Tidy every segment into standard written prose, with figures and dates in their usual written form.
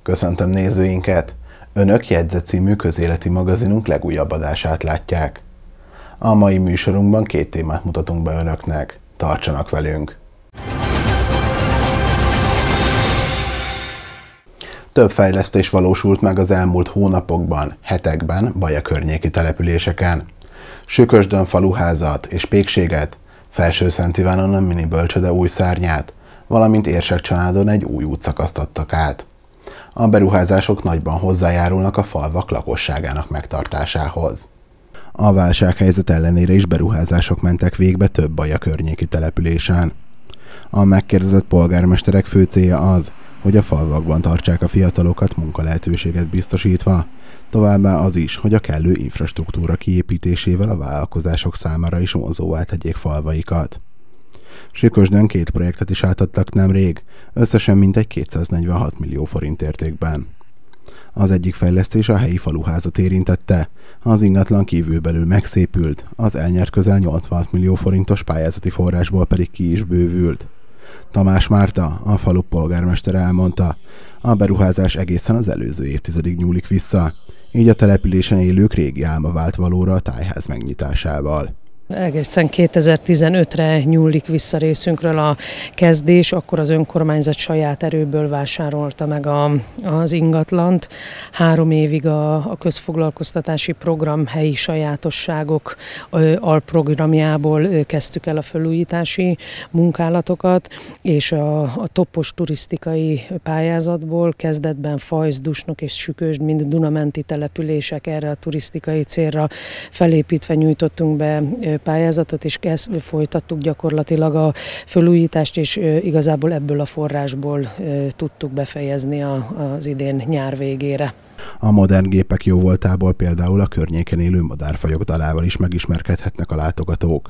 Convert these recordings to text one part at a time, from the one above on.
Köszöntöm nézőinket! Önök Jegyzet című közéleti magazinunk legújabb adását látják. A mai műsorunkban 2 témát mutatunk be önöknek. Tartsanak velünk! Több fejlesztés valósult meg az elmúlt hónapokban, hetekben Baja környéki településeken. Sükösdön faluházat és pékséget, Felsőszent Ivánon a mini bölcsöde új szárnyát, valamint Érsekcsanádon egy új útszakaszt adtak át. A beruházások nagyban hozzájárulnak a falvak lakosságának megtartásához. A válsághelyzet ellenére is beruházások mentek végbe több Baja környéki településen. A megkérdezett polgármesterek fő célja az, hogy a falvakban tartsák a fiatalokat munkalehetőséget biztosítva, továbbá az is, hogy a kellő infrastruktúra kiépítésével a vállalkozások számára is vonzóvá tegyék falvaikat. Sükösdön 2 projektet is átadtak nemrég, összesen mintegy 246 millió forint értékben. Az egyik fejlesztés a helyi faluházat érintette, az ingatlan kívülbelül megszépült, az elnyert közel 86 millió forintos pályázati forrásból pedig ki is bővült. Tamás Márta, a falu polgármestere elmondta, a beruházás egészen az előző évtizedig nyúlik vissza, így a településen élők régi álma vált valóra a tájház megnyitásával. Egészen 2015-re nyúlik vissza részünkről a kezdés, akkor az önkormányzat saját erőből vásárolta meg az ingatlant. 3 évig a közfoglalkoztatási program helyi sajátosságok alprogramjából kezdtük el a felújítási munkálatokat, és a topos turisztikai pályázatból kezdetben Fajsz, Dusnok és Sükösd, mind dunamenti települések erre a turisztikai célra felépítve nyújtottunk be pályázatot, és folytattuk gyakorlatilag a felújítást, és igazából ebből a forrásból tudtuk befejezni az idén nyár végére. A modern gépek jóvoltából például a környéken élő madárfajok dalával is megismerkedhetnek a látogatók.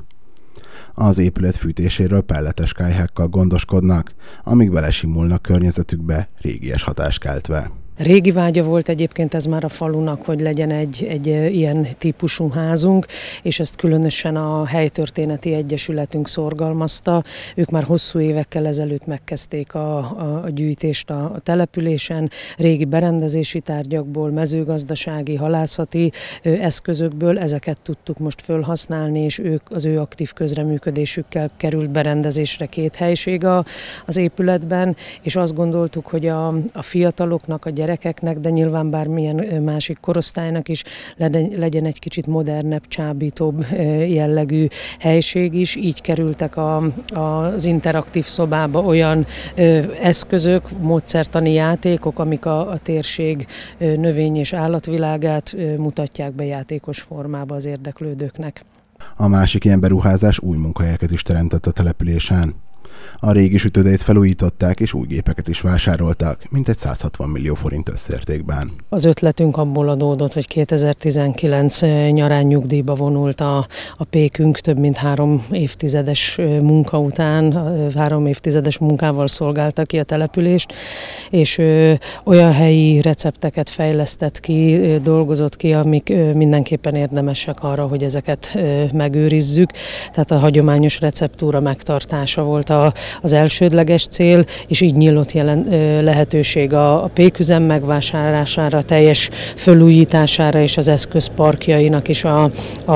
Az épület fűtéséről pelletes kályhákkal gondoskodnak, amíg belesimulnak környezetükbe, régies hatást keltve. Régi vágya volt egyébként ez már a falunak, hogy legyen egy ilyen típusú házunk, és ezt különösen a Helytörténeti Egyesületünk szorgalmazta. Ők már hosszú évekkel ezelőtt megkezdték a gyűjtést a településen, régi berendezési tárgyakból, mezőgazdasági, halászati eszközökből, ezeket tudtuk most fölhasználni, és az ő aktív közreműködésükkel került berendezésre 2 helység az épületben, és azt gondoltuk, hogy a fiataloknak, a gyerekeknek, de nyilván bármilyen másik korosztálynak is legyen egy kicsit modernebb, csábítóbb jellegű helység is. Így kerültek az interaktív szobába olyan eszközök, módszertani játékok, amik a térség növény- és állatvilágát mutatják be játékos formába az érdeklődőknek. A másik ilyen beruházás új munkahelyeket is teremtett a településen. A régi sütődét felújították, és új gépeket is vásároltak, mintegy 160 millió forint összértékben. Az ötletünk abból adódott, hogy 2019 nyarán nyugdíjba vonult a pékünk, több mint 3 évtizedes munka után, 3 évtizedes munkával szolgálta ki a települést, és olyan helyi recepteket fejlesztett ki, dolgozott ki, amik mindenképpen érdemesek arra, hogy ezeket megőrizzük. Tehát a hagyományos receptúra megtartása volt az elsődleges cél, és így nyílt lehetőség a péküzem megvásárlására, teljes felújítására és az eszközparkjainak is a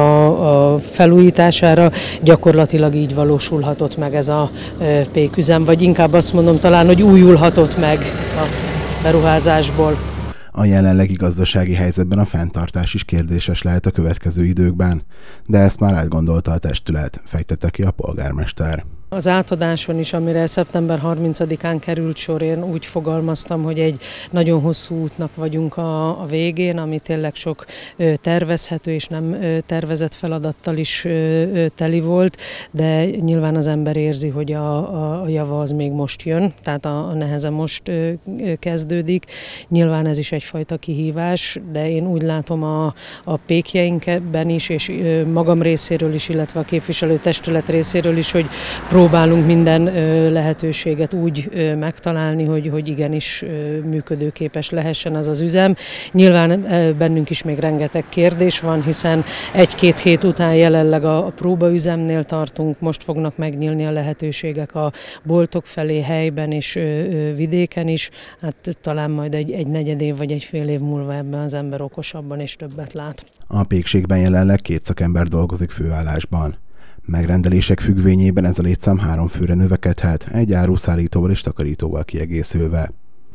felújítására. Gyakorlatilag így valósulhatott meg ez a péküzem, vagy inkább azt mondom talán, hogy újulhatott meg a beruházásból. A jelenlegi gazdasági helyzetben a fenntartás is kérdéses lehet a következő időkben, de ezt már átgondolta a testület, fejtette ki a polgármester. Az átadáson is, amire szeptember 30-án került sor, én úgy fogalmaztam, hogy egy nagyon hosszú útnak vagyunk a végén, ami tényleg sok tervezhető és nem tervezett feladattal is teli volt, de nyilván az ember érzi, hogy a java az még most jön, tehát a neheze most kezdődik. Nyilván ez is egyfajta kihívás, de én úgy látom a pékjeinkben is, és magam részéről is, illetve a képviselőtestület részéről is, hogy próbálunk minden lehetőséget úgy megtalálni, hogy igenis működőképes lehessen ez az üzem. Nyilván bennünk is még rengeteg kérdés van, hiszen 1-2 hét után jelenleg a próbaüzemnél tartunk, most fognak megnyílni a lehetőségek a boltok felé helyben és vidéken is. Hát talán majd egy negyed év vagy egy fél év múlva ebben az ember okosabban és többet lát. A pékségben jelenleg 2 szakember dolgozik főállásban. Megrendelések függvényében ez a létszám 3 főre növekedhet, egy áruszállítóval és takarítóval kiegészülve.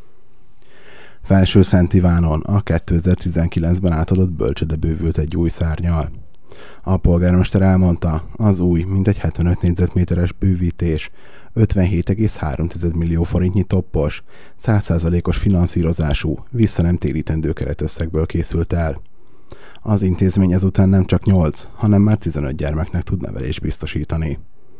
Felsőszent Ivánon a 2019-ben átadott bölcsőde bővült egy új szárnnyal. A polgármester elmondta, az új, mintegy 75 négyzetméteres bővítés 57,3 millió forintnyi toppos, 100%-os finanszírozású, vissza nem térítendő keretösszegből készült el. Az intézmény ezután nem csak 8, hanem már 15 gyermeknek tud nevelést biztosítani.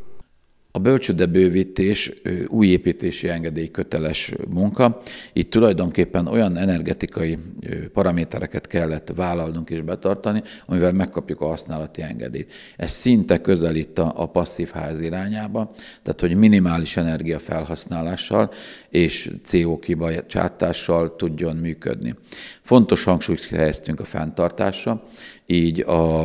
A bölcsőde bővítés új építési engedélyköteles munka. Itt tulajdonképpen olyan energetikai paramétereket kellett vállalnunk és betartani, amivel megkapjuk a használati engedélyt. Ez szinte közelít a passzív ház irányába, tehát hogy minimális energiafelhasználással és CO kibocsátással tudjon működni. Fontos hangsúlyt helyeztünk a fenntartásra, így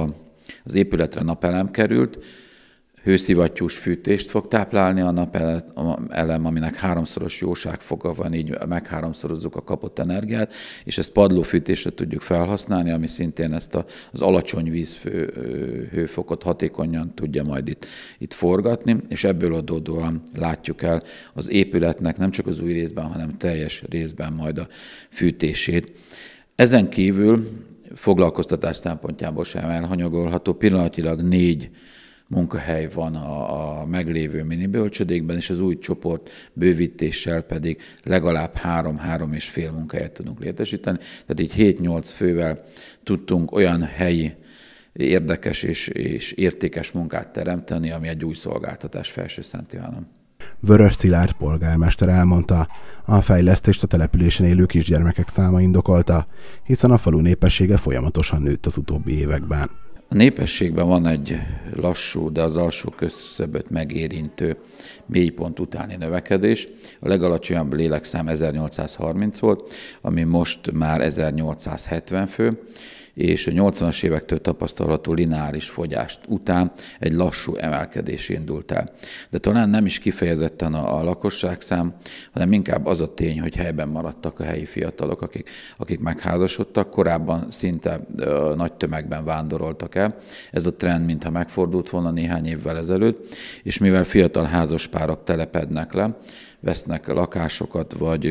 az épületre napelem került, hőszivattyús fűtést fog táplálni a napelem, aminek 3-szoros jóságfoga van, így meg-3-szorozzuk a kapott energiát, és ezt padlófűtésre tudjuk felhasználni, ami szintén ezt az alacsony vízhőfokot hatékonyan tudja majd itt forgatni, és ebből adódóan látjuk el az épületnek nem csak az új részben, hanem teljes részben majd a fűtését. Ezen kívül foglalkoztatás szempontjából sem elhanyagolható, pillanatilag 4 munkahely van a meglévő minibölcsödékben, és az új csoport bővítéssel pedig legalább 3-3,5 munkahelyet tudunk létesíteni. Tehát így 7-8 fővel tudtunk olyan helyi érdekes és értékes munkát teremteni, ami egy új szolgáltatás Felsőszent Ivánon. Vörös Szilárd polgármester elmondta, a fejlesztést a településen élő kisgyermekek száma indokolta, hiszen a falu népessége folyamatosan nőtt az utóbbi években. A népességben van egy lassú, de az alsó küszöböt megérintő mélypont utáni növekedés. A legalacsonyabb lélekszám 1830 volt, ami most már 1870 fő, és a 80-as évektől tapasztalható lineáris fogyást után egy lassú emelkedés indult el. De talán nem is kifejezetten a lakosságszám, hanem inkább az a tény, hogy helyben maradtak a helyi fiatalok, akik megházasodtak, korábban szinte nagy tömegben vándoroltak el. Ez a trend mintha megfordult volna néhány évvel ezelőtt, és mivel fiatal házaspárok telepednek le, vesznek lakásokat, vagy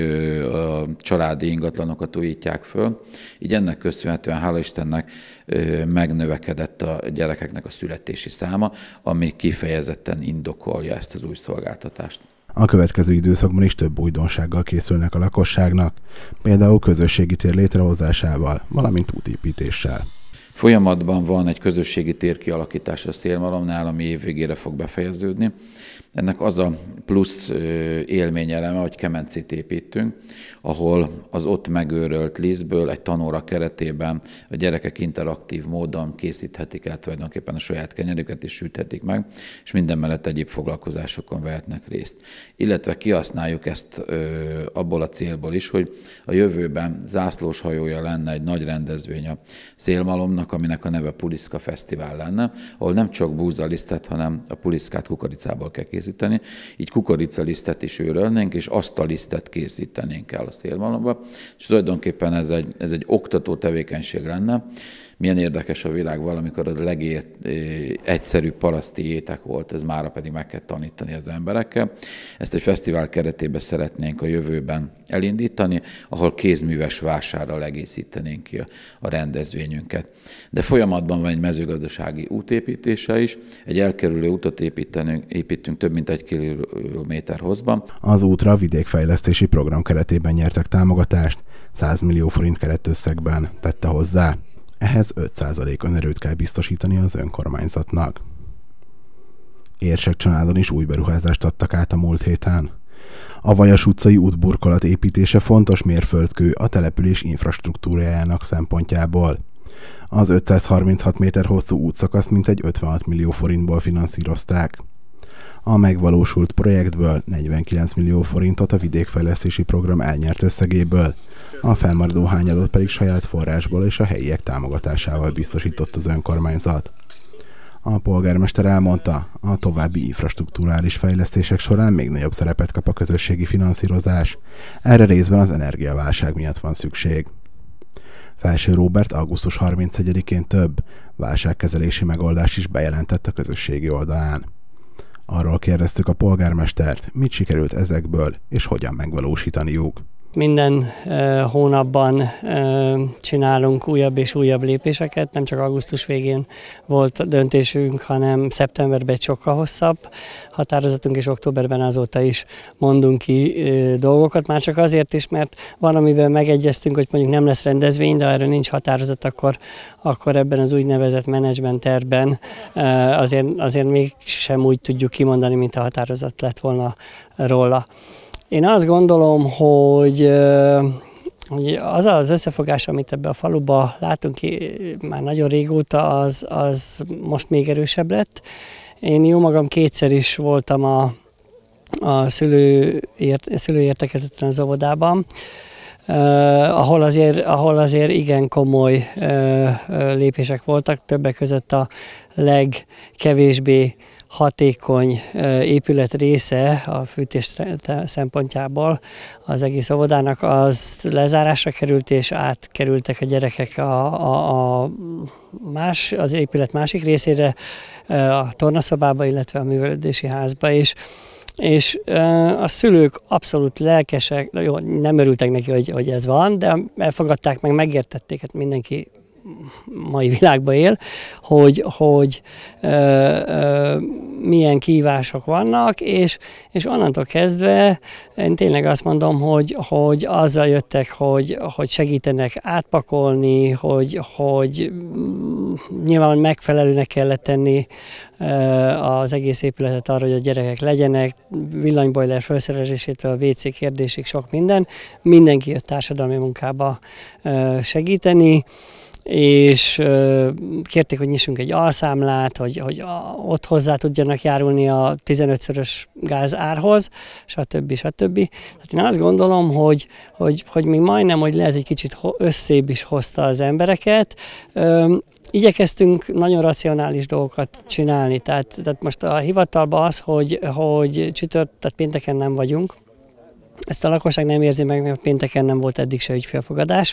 családi ingatlanokat újítják föl. Így ennek köszönhetően, hála Istennek, megnövekedett a gyerekeknek a születési száma, ami kifejezetten indokolja ezt az új szolgáltatást. A következő időszakban is több újdonsággal készülnek a lakosságnak, például közösségi tér létrehozásával, valamint útépítéssel. Folyamatban van egy közösségi tér kialakítása Szélmalomnál, ami év végére fog befejeződni. Ennek az a plusz élményeleme, hogy kemencét építünk, ahol az ott megőrölt lisztből egy tanóra keretében a gyerekek interaktív módon készíthetik el tulajdonképpen a saját kenyerüket és süthetik meg, és minden mellett egyéb foglalkozásokon vehetnek részt. Illetve kihasználjuk ezt abból a célból is, hogy a jövőben zászlós hajója lenne egy nagy rendezvény a Szélmalomnak, aminek a neve Puliszka Fesztivál lenne, ahol nem csak búzalisztet, hanem a puliszkát kukoricából kell készíteni, így kukoricalisztet is őrölnénk, és azt a lisztet készítenénk el a Szélmalomba, és tulajdonképpen ez egy oktató tevékenység lenne. Milyen érdekes a világ, valamikor az legegyszerűbb paraszti étek volt, ez mára pedig meg kell tanítani az emberekkel. Ezt egy fesztivál keretében szeretnénk a jövőben elindítani, ahol kézműves vásárral egészítenénk ki a rendezvényünket. De folyamatban van egy mezőgazdasági útépítése is, egy elkerülő útot építünk több mint 1 kilométer hosszban. Az útra a vidékfejlesztési program keretében nyertek támogatást, 100 millió forint keretösszegben tette hozzá. Ehhez 5% önerőt kell biztosítani az önkormányzatnak. Érsekcsaládon is új beruházást adtak át a múlt héten. A Vajas utcai útburkolat építése fontos mérföldkő a település infrastruktúrájának szempontjából. Az 536 méter hosszú útszakaszt mintegy 56 millió forintból finanszírozták. A megvalósult projektből 49 millió forintot a vidékfejlesztési program elnyert összegéből, a felmaradó hányadot pedig saját forrásból és a helyiek támogatásával biztosított az önkormányzat. A polgármester elmondta, a további infrastrukturális fejlesztések során még nagyobb szerepet kap a közösségi finanszírozás. Erre részben az energiaválság miatt van szükség. Felső Róbert augusztus 31-én több válságkezelési megoldást is bejelentett a közösségi oldalán. Arról kérdeztük a polgármestert, mit sikerült ezekből és hogyan megvalósítaniuk. Minden hónapban csinálunk újabb és újabb lépéseket, nem csak augusztus végén volt döntésünk, hanem szeptemberben egy sokkal hosszabb határozatunk, és októberben azóta is mondunk ki dolgokat, már csak azért is, mert van, amiben megegyeztünk, hogy mondjuk nem lesz rendezvény, de erre nincs határozat, akkor ebben az úgynevezett menedzsment tervben azért mégsem úgy tudjuk kimondani, mint a határozat lett volna róla. Én azt gondolom, hogy az az összefogás, amit ebbe a faluba látunk már nagyon régóta, az most még erősebb lett. Én jó magam kétszer is voltam a szülőértekezleten az óvodában, ahol azért igen komoly lépések voltak, többek között a legkevésbé hatékony épület része a fűtés szempontjából az egész óvodának, az lezárásra került, és átkerültek a gyerekek az épület másik részére, a tornaszobába, illetve a művelődési házba is. És a szülők abszolút lelkesek, jó, nem örültek neki, hogy ez van, de elfogadták meg, megértették, hát mindenki mai világban él, hogy milyen kihívások vannak, és onnantól kezdve én tényleg azt mondom, hogy azzal jöttek, hogy segítenek átpakolni, hogy nyilván megfelelőnek kellett tenni az egész épületet arra, hogy a gyerekek legyenek, villanybojler felszerelésétől a WC kérdésig sok minden. Mindenki jött társadalmi munkába segíteni, és kérték, hogy nyissunk egy alszámlát, hogy ott hozzá tudjanak járulni a 15-szörös gázárhoz, stb. Tehát én azt gondolom, hogy még majdnem, hogy lehet egy kicsit összébb is hozta az embereket. Igyekeztünk nagyon racionális dolgokat csinálni, tehát most a hivatalban az, hogy tehát pénteken nem vagyunk. Ezt a lakosság nem érzi meg, mert pénteken nem volt eddig se ügyfélfogadás.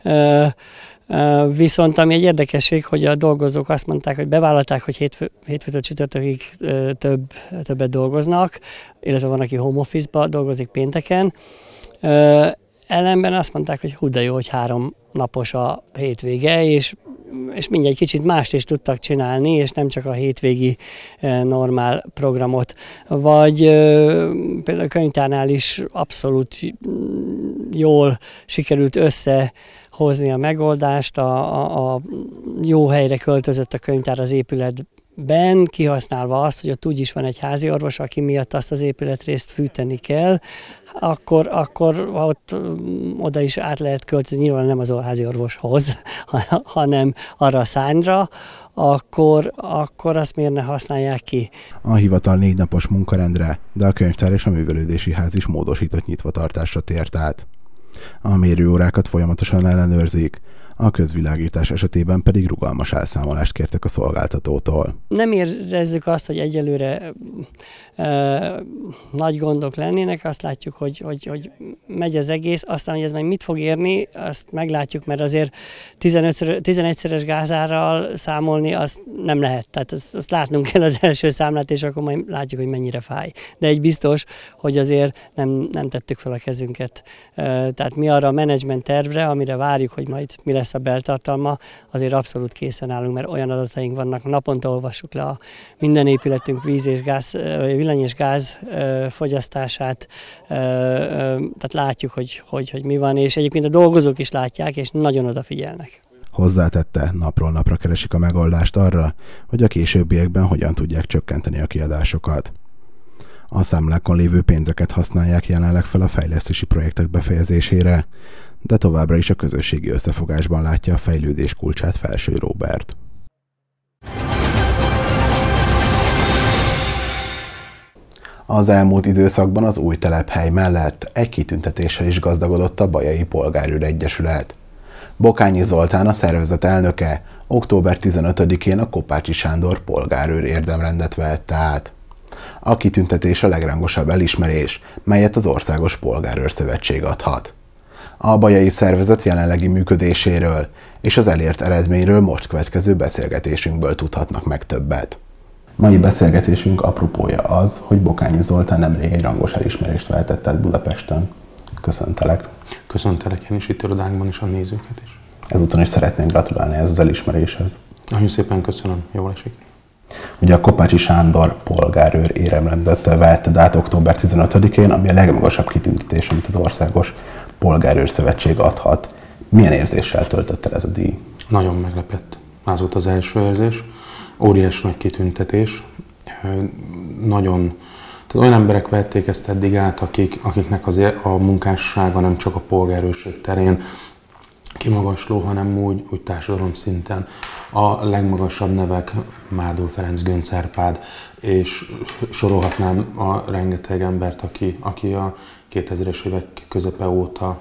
Viszont ami egy érdekesség, hogy a dolgozók azt mondták, hogy bevállalták, hogy hétfőtől csütörtökig többet dolgoznak, illetve van, aki home office-ba dolgozik pénteken. Ellenben azt mondták, hogy hú de jó, hogy 3 napos a hétvége, és mindjárt egy kicsit mást is tudtak csinálni, és nem csak a hétvégi normál programot. Vagy például a könyvtárnál is abszolút jól sikerült összehozni a megoldást, a jó helyre költözött a könyvtár az épületben, kihasználva azt, hogy ott úgyis van egy házi orvos, aki miatt azt az épületrészt fűteni kell, akkor ott oda is át lehet költözni, nyilván nem az házi orvoshoz, hanem arra a szárnyra, akkor azt miért ne használják ki. A hivatal 4 napos munkarendre, de a könyvtár és a művelődési ház is módosított nyitvatartásra tért át. A mérőórákat folyamatosan ellenőrzik, a közvilágítás esetében pedig rugalmas elszámolást kértek a szolgáltatótól. Nem érezzük azt, hogy egyelőre nagy gondok lennének, azt látjuk, hogy megy az egész, aztán, hogy ez meg mit fog érni, azt meglátjuk, mert azért 11-szeres gázárral számolni azt nem lehet. Tehát azt látnunk kell az első számlát, és akkor majd látjuk, hogy mennyire fáj. De egy biztos, hogy azért nem tettük fel a kezünket. Tehát mi arra a menedzsment tervre, amire várjuk, hogy majd mi lesz a beltartalma, azért abszolút készen állunk, mert olyan adataink vannak, naponta olvassuk le a minden épületünk víz és gáz, villany és gáz fogyasztását, tehát látjuk, hogy mi van, és egyébként a dolgozók is látják, és nagyon odafigyelnek. Hozzátette, napról napra keresik a megoldást arra, hogy a későbbiekben hogyan tudják csökkenteni a kiadásokat. A számlákon lévő pénzeket használják jelenleg fel a fejlesztési projektek befejezésére, de továbbra is a közösségi összefogásban látja a fejlődés kulcsát Felső Róbert. Az elmúlt időszakban az új telephely mellett egy kitüntetéssel is gazdagodott a Bajai Polgárőr Egyesület. Bokányi Zoltán, a szervezet elnöke, október 15-én a Koppácsi Sándor polgárőr érdemrendet vette át. A kitüntetés a legrangosabb elismerés, melyet az Országos Polgárőr Szövetség adhat. A bajai szervezet jelenlegi működéséről és az elért eredményről most következő beszélgetésünkből tudhatnak meg többet. Mai beszélgetésünk apropója az, hogy Bokányi Zoltán nemrég egy rangos elismerést vehetett át Budapesten. Köszöntelek! Köszöntelek én is itt irodánkban is a nézőket is. Ezúton is szeretnénk gratulálni ez az elismeréshez. Nagyon szépen köszönöm, jól esik. Ugye a Koppácsi Sándor polgárőr éremrendet vehetted át október 15-én, ami a legmagasabb kitüntetés, amit az Országos Polgárőr Szövetség adhat. Milyen érzéssel töltött el ez a díj? Nagyon meglepett. Az volt az első érzés. Óriás nagy kitüntetés. Tehát olyan emberek vették ezt eddig át, akiknek a munkássága nem csak a polgárőrség terén kimagasló, hanem úgy társadalom szinten. A legmagasabb nevek Mádó Ferenc, Göncz Árpád, és sorolhatnám a rengeteg embert, aki a 2000-es évek közepe óta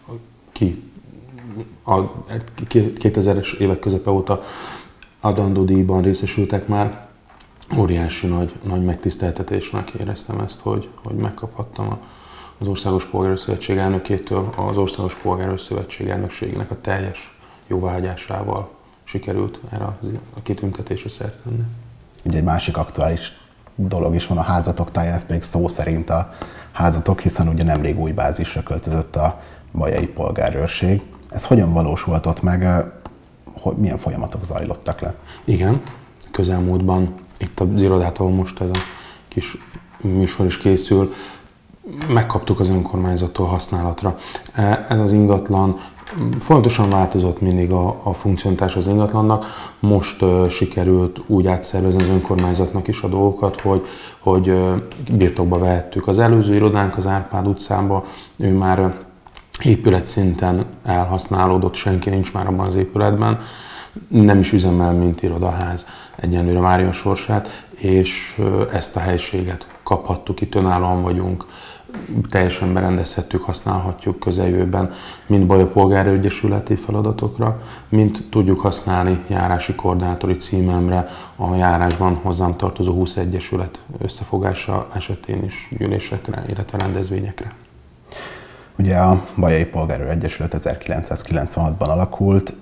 a 2000-es évek közepe óta adandó díjban részesültek már. Óriási nagy megtiszteltetésnek éreztem ezt, hogy megkaphattam az Országos Polgárőr Szövetség elnökétől. Az Országos Polgárőr Szövetség elnökségének a teljes jóváhagyásával sikerült erre a kitüntetésre szert tenni. Ugye egy másik aktuális dolog is van a házatok táján, ez pedig szó szerint a házatok, hiszen ugye nemrég új bázisra költözött a bajai polgárőrség. Ez hogyan valósulhatott meg, milyen folyamatok zajlottak le? Igen, közelmúltban itt az irodától most ez a kis műsor is készül, megkaptuk az önkormányzattól használatra. Ez az ingatlan folyamatosan változott mindig a funkcionalitás az ingatlannak. Most sikerült úgy átszervezni az önkormányzatnak is a dolgokat, hogy birtokba vehettük. Az előző irodánk az Árpád utcába, ő már épületszinten elhasználódott, senki nincs már abban az épületben, nem is üzemel, mint irodaház, egyenlőre várja a sorsát, és ezt a helységet kaphattuk, itt önállóan vagyunk, teljesen berendezhettük, használhatjuk közeljövőben mind Bajai Polgárőr Egyesületi feladatokra, mind tudjuk használni járási koordinátori címemre a járásban hozzám tartozó 20 egyesület összefogása esetén is gyűlésekre, illetve rendezvényekre. Ugye a Bajai Polgárőr Egyesület 1996-ban alakult,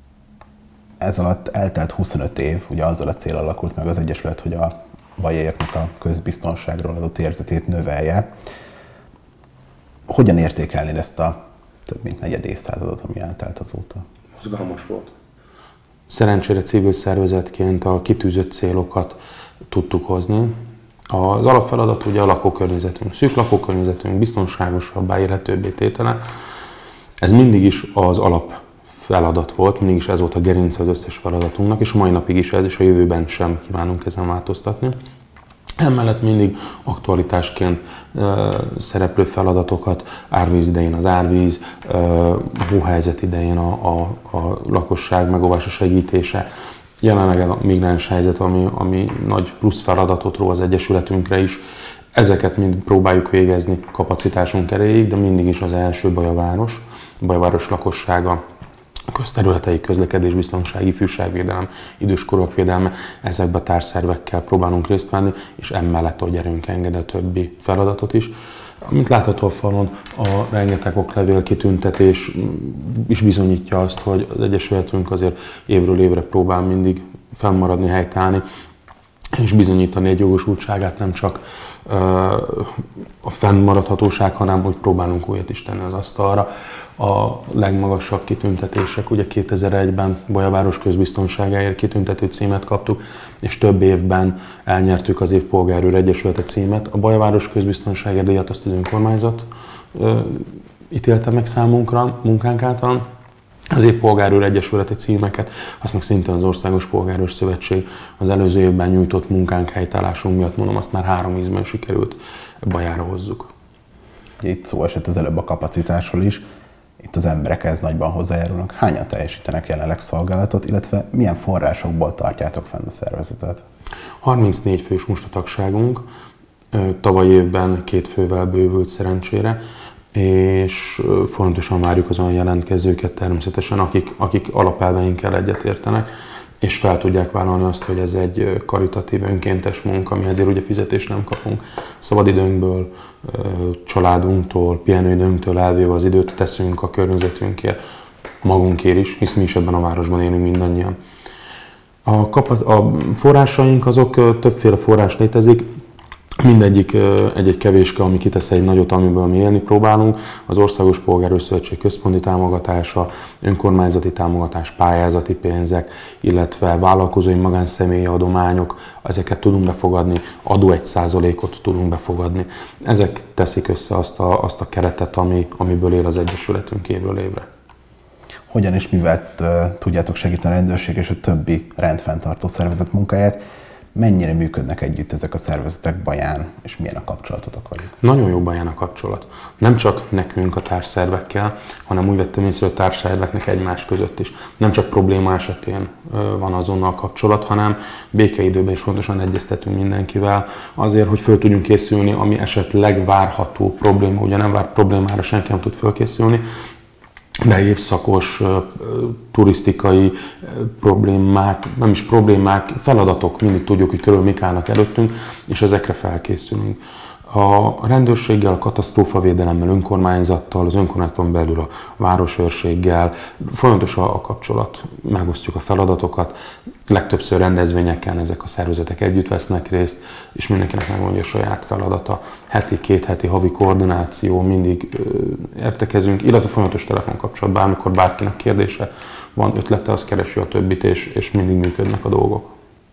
ez alatt eltelt 25 év, ugye azzal a cél alakult meg az Egyesület, hogy a bajaiaknak a közbiztonságról adott érzetét növelje. Hogyan értékelnéd ezt a több mint negyed évszázadot, ami eltelt azóta? Mozgalmas volt. Szerencsére civil szervezetként a kitűzött célokat tudtuk hozni. Az alapfeladat ugye a lakókörnyezetünk, szűk lakókörnyezetünk biztonságosabbá, élhetőbbé tétele. Ez mindig is az alapfeladat volt, mindig is ez volt a gerince az összes feladatunknak, és a mai napig is ez, és a jövőben sem kívánunk ezen változtatni. Emellett mindig aktualitásként szereplő feladatokat, árvíz idején az árvíz, hóhelyzet idején a lakosság megóvása segítése, jelenleg a migráns helyzet, ami nagy plusz feladatot ró az Egyesületünkre is. Ezeket mind próbáljuk végezni kapacitásunk erejéig, de mindig is az első Bajaváros lakossága, közterületei, közlekedésbiztonság, ifjúságvédelem, időskorúak védelme, ezekben a társszervekkel próbálunk részt venni, és emellett, hogy erőnk enged a többi feladatot is. Mint látható a falon, a rengeteg oklevél kitüntetés is bizonyítja azt, hogy az Egyesületünk azért évről évre próbál mindig fennmaradni, helytállni, és bizonyítani egy jogosultságát, nem csak a fennmaradhatóság, hanem hogy próbálunk újat is tenni az asztalra. A legmagasabb kitüntetések, ugye 2001-ben Bajaváros közbiztonságáért kitüntető címet kaptuk, és több évben elnyertük az év Polgárőr Egyesülete címet. A Bajaváros közbiztonságért díjat azt az önkormányzat ítélte meg számunkra, munkánk által. Az év Polgárőr Egyesületi címeket, azt meg szintén az Országos Polgárőr Szövetség az előző évben nyújtott munkánk, helytállásunk miatt, mondom, azt már 3 ízben sikerült Bajára hozzuk. Itt szó esett az előbb a kapacitásról is. Itt az emberek ez nagyban hozzájárulnak. Hányan teljesítenek jelenleg szolgálatot, illetve milyen forrásokból tartjátok fenn a szervezetet? 34 fős mustatagságunk, Tavaly évben 2 fővel bővült szerencsére, és fontosan várjuk az olyan jelentkezőket természetesen, akik alapelveinkkel egyetértenek, és fel tudják vállalni azt, hogy ez egy karitatív, önkéntes munka, mi ezért ugye fizetést nem kapunk. Szabadidőnkből, családunktól, pihenőidőnktől elvéve az időt teszünk a környezetünkért, magunkért is, hisz mi is ebben a városban élünk mindannyian. A forrásaink azok, többféle forrás létezik, mindegyik egy-egy kevéske, ami kitesz egy nagyot, amiből mi élni próbálunk. Az Országos Polgárőrszövetség központi támogatása, önkormányzati támogatás, pályázati pénzek, illetve vállalkozói magánszemélyi adományok, ezeket tudunk befogadni, adó 1%-ot tudunk befogadni. Ezek teszik össze azt a keretet, amiből él az Egyesületünk évről évre. Hogyan és mivel tudjátok segíteni a rendőrség és a többi rendfenntartó szervezet munkáját? Mennyire működnek együtt ezek a szervezetek Baján, és milyen a kapcsolatotok velük? Nagyon jó Baján a kapcsolat. Nem csak nekünk a társszervekkel, hanem úgy vettem észre, hogy a társszerveknek egymás között is. Nem csak probléma esetén van azonnal kapcsolat, hanem békeidőben is fontosan egyeztetünk mindenkivel azért, hogy föl tudjunk készülni, ami esetleg várható probléma. Ugye nem vár problémára senki nem tud fölkészülni, de évszakos, turisztikai problémák, nem is problémák, feladatok, mindig tudjuk, hogy körül mik állnak előttünk, és ezekre felkészülünk. A rendőrséggel, a katasztrófavédelemmel, önkormányzattal, az önkormányzaton belül a városőrséggel folyamatos a kapcsolat, megosztjuk a feladatokat, legtöbbször rendezvényeken ezek a szervezetek együtt vesznek részt, és mindenkinek megmondja a saját feladata. Heti, 2 heti, havi koordináció, mindig értekezünk, illetve folyamatos telefonkapcsolat, bármikor bárkinek kérdése van, ötlete, az keresi a többit, és mindig működnek a dolgok.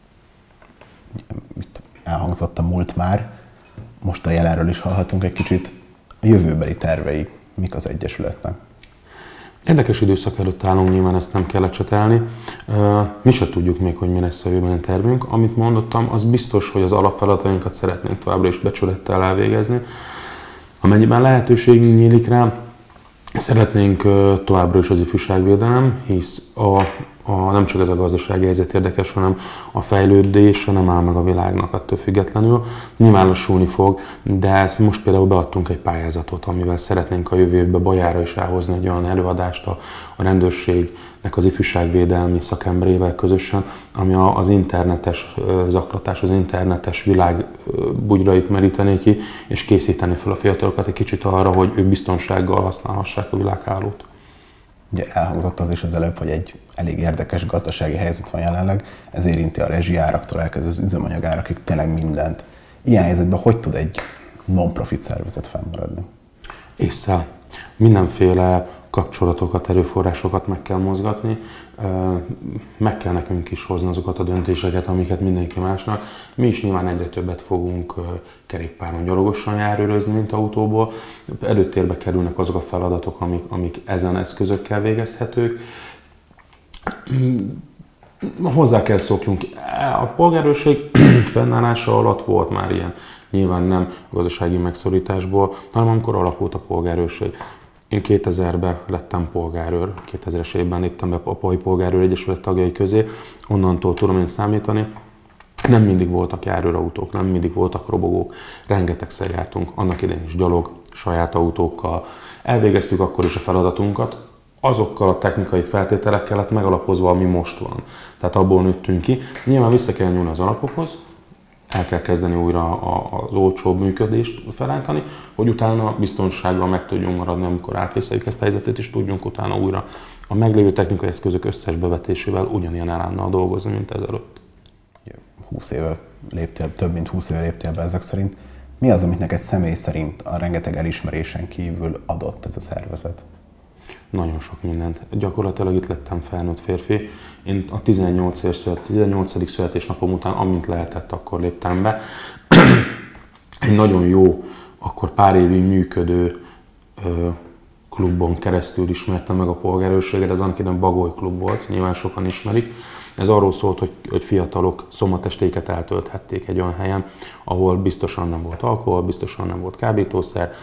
Itt elhangzott a múlt már, most a jelenről is hallhatunk egy kicsit. A jövőbeli tervei mik az Egyesületnek? Érdekes időszak előtt állunk, nyilván ezt nem kell ecsetelni. Mi se tudjuk még, hogy mi lesz a jövőbeni tervünk. Amit mondottam, az biztos, hogy az alapfeladatainkat szeretnénk továbbra is becsülettel elvégezni. Amennyiben lehetőség nyílik rá, szeretnénk továbbra is az ifjúságvédelem, hisz nem csak ez a gazdasági helyzet érdekes, hanem a fejlődés nem áll meg a világnak attól függetlenül. Nyilván lassulni fog, de most például beadtunk egy pályázatot, amivel szeretnénk a jövő évben Bajára is elhozni egy olyan előadást a rendőrségnek az ifjúságvédelmi szakemberével közösen, ami az internetes zaklatás, az internetes világ bugyrait meríteni ki, és készíteni fel a fiatalokat egy kicsit arra, hogy ők biztonsággal használhassák a világhálót. Ugye elhangzott az is az előbb, hogy egy elég érdekes gazdasági helyzet van jelenleg, ez érinti a rezsiáraktól elkezdve az üzemanyagárakig tényleg mindent. Ilyen helyzetben hogy tud egy non-profit szervezet fennmaradni? Ésszel. Mindenféle kapcsolatokat, erőforrásokat meg kell mozgatni, meg kell nekünk is hozni azokat a döntéseket, amiket mindenki másnak. Mi is nyilván egyre többet fogunk kerékpáron, gyalogosan járőrözni, mint autóból. Előtérbe kerülnek azok a feladatok, amik ezen eszközökkel végezhetők. Hozzá kell szokjunk. A polgárőrség fennállása alatt volt már ilyen, nyilván nem gazdasági megszorításból, hanem amikor alakult a polgárőrség. Én 2000-ben lettem polgárőr, 2000-es évben léptem be a Apai Polgárőr Egyesület tagjai közé, onnantól tudom én számítani. Nem mindig voltak járőrautók, nem mindig voltak robogók, rengetegszer jártunk, annak idején is gyalog, saját autókkal. Elvégeztük akkor is a feladatunkat, azokkal a technikai feltételekkel lett megalapozva, ami most van. Tehát abból nőttünk ki. Nyilván vissza kell nyúlni az alapokhoz, el kell kezdeni újra az olcsóbb működést felállítani, hogy utána biztonsággal meg tudjunk maradni, amikor átvészeljük ezt a helyzetet, és tudjunk utána újra a meglévő technikai eszközök összes bevetésével ugyanilyen elánnal dolgozni, mint ezelőtt. 20 éve léptél, több mint 20 éve léptél be ezek szerint. Mi az, amit neked személy szerint a rengeteg elismerésen kívül adott ez a szervezet? Nagyon sok mindent. Gyakorlatilag itt lettem felnőtt férfi. Én a 18. születésnapom után, amint lehetett, akkor léptem be. Egy nagyon jó, akkor pár évig működő klubon keresztül ismertem meg a polgárőrséget. Ez annak idején Bagoly klub volt, nyilván sokan ismerik. Ez arról szólt, hogy fiatalok szombatestéket eltölthették egy olyan helyen, ahol biztosan nem volt alkohol, biztosan nem volt kábítószer,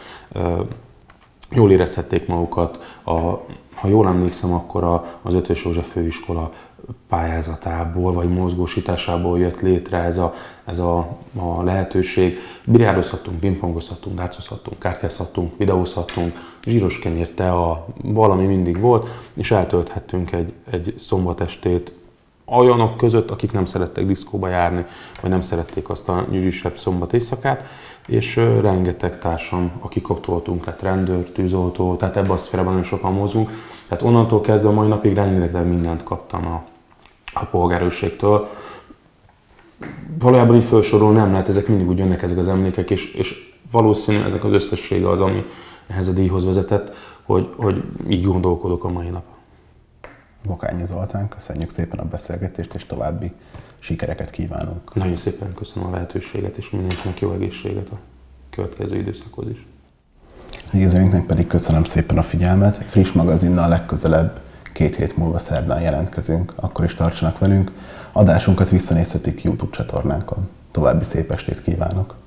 jól érezhették magukat. Ha jól emlékszem, akkor az Eötvös József főiskola pályázatából vagy mozgósításából jött létre ez a lehetőség. Biliárdozhattunk, pingpongozhattunk, dárcozhattunk, kártyázhattunk, videózhattunk, zsíros kenyér, tea, valami mindig volt, és eltölthettünk egy szombatestét olyanok között, akik nem szerettek diszkóba járni, vagy nem szerették azt a nyüzsisebb szombat éjszakát, és rengeteg társam, akik ott voltunk, lett rendőr, tűzoltó, tehát ebben a szférában nagyon sokan mozgunk. Tehát onnantól kezdve a mai napig rengeteg mindent kaptam a polgárőrségtől. Valójában így felsorolni nem lehet, ezek mindig úgy jönnek, ezek az emlékek, és valószínű ezek az összessége az, ami ehhez a díjhoz vezetett, hogy így gondolkodok a mai nap. Bokányi Zoltán, köszönjük szépen a beszélgetést, és további sikereket kívánunk. Nagyon szépen köszönöm a lehetőséget, és mindenkinek jó egészséget a következő időszakhoz is. Nézőinknek pedig köszönöm szépen a figyelmet. Egy friss magazinnal legközelebb 2 hét múlva szerdán jelentkezünk, akkor is tartsanak velünk. Adásunkat visszanézhetik YouTube csatornánkon. További szép estét kívánok!